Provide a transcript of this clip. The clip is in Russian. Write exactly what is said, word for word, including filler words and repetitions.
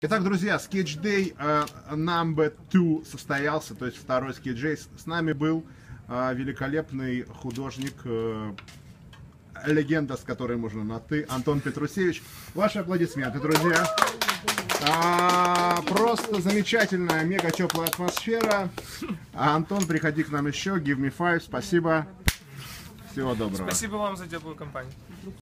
Итак, друзья, Sketch Day uh, number two состоялся, то есть второй Sketch Day. С нами был uh, великолепный художник, uh, легенда, с которой можно на «ты», Антон Петрусевич. Ваши аплодисменты, друзья. А, просто замечательная, мега теплая атмосфера. А, Антон, приходи к нам еще, give me five, спасибо. Всего доброго. Спасибо вам за теплую компанию.